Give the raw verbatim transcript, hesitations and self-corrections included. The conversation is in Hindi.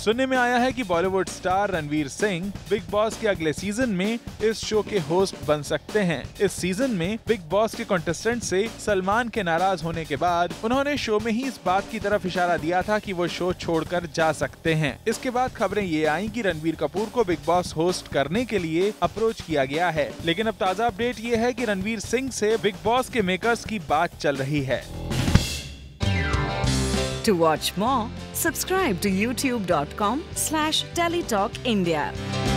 सुनने में आया है कि Bollywood star Ranveer Singh Bigg Boss के अगले सीजन में इस शो के होस्ट बन सकते हैं। इस सीजन में बिग बॉस के कंटेस्टेंट से सलमान के नाराज होने के बाद उन्होंने शो में ही इस बात की तरफ इशारा दिया था कि वो शो छोड़कर जा सकते हैं। इसके बाद खबरें ये आई कि रणबीर कपूर को बिग बॉस होस्ट करने के लिए अप्रोच किया गया है, लेकिन अब ताज़ा अपडेट ये है कि रणवीर सिंह से बिग बॉस के मेकर्स की बात चल रही है। To watch more, subscribe to youtube dot com slash teletalk India.